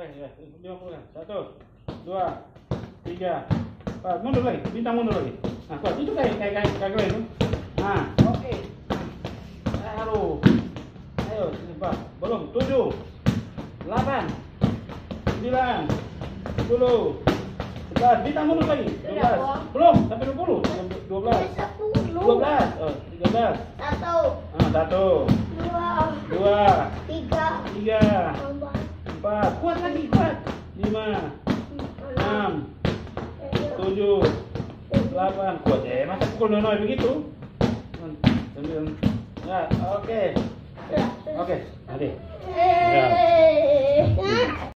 ya. 50 kan. 1, 2, 3, 4. Mundur lagi. Bintang mundur lagi. Nah, kuat. Itu kayak kalian itu. Nah, oke. Aduh. Ayo, Pak. Belum. 7, 8, 9, 10, 11. Bintang mundur lagi. 12. Belum. Sampai 20. 12. 12. Oh, 13. 1, 1, 2, 3, 4. Kuat lagi, kuat. 5, 6, 7, 8. Kuat ya. Masa pukul nono begitu? 9. Ya, oke. Oke, adik. Ya.